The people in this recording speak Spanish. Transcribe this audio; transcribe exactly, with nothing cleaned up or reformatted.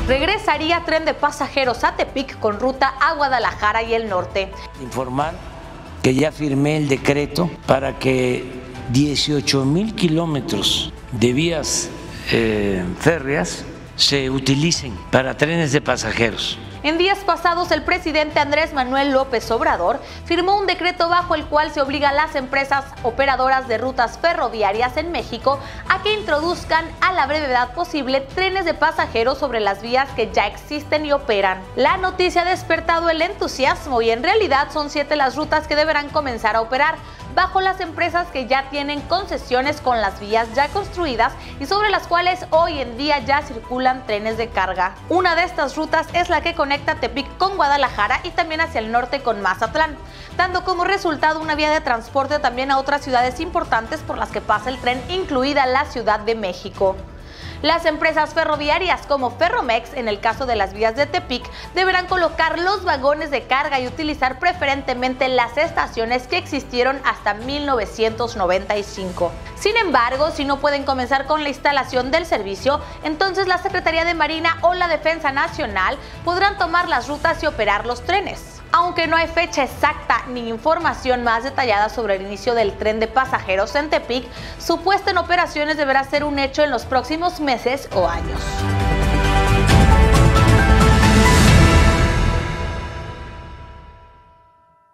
Regresaría tren de pasajeros a Tepic con ruta a Guadalajara y el norte. Informar que ya firmé el decreto para que dieciocho mil kilómetros de vías eh, férreas se utilicen para trenes de pasajeros. En días pasados, el presidente Andrés Manuel López Obrador firmó un decreto bajo el cual se obliga a las empresas operadoras de rutas ferroviarias en México a que introduzcan a la brevedad posible trenes de pasajeros sobre las vías que ya existen y operan. La noticia ha despertado el entusiasmo y en realidad son siete las rutas que deberán comenzar a operar bajo las empresas que ya tienen concesiones con las vías ya construidas y sobre las cuales hoy en día ya circulan trenes de carga. Una de estas rutas es la que conecta Tepic con Guadalajara y también hacia el norte con Mazatlán, dando como resultado una vía de transporte también a otras ciudades importantes por las que pasa el tren, incluida la Ciudad de México. Las empresas ferroviarias como Ferromex, en el caso de las vías de Tepic, deberán colocar los vagones de carga y utilizar preferentemente las estaciones que existieron hasta mil novecientos noventa y cinco. Sin embargo, si no pueden comenzar con la instalación del servicio, entonces la Secretaría de Marina o la Defensa Nacional podrán tomar las rutas y operar los trenes. Aunque no hay fecha exacta ni información más detallada sobre el inicio del tren de pasajeros en Tepic, su puesta en operaciones deberá ser un hecho en los próximos meses o años.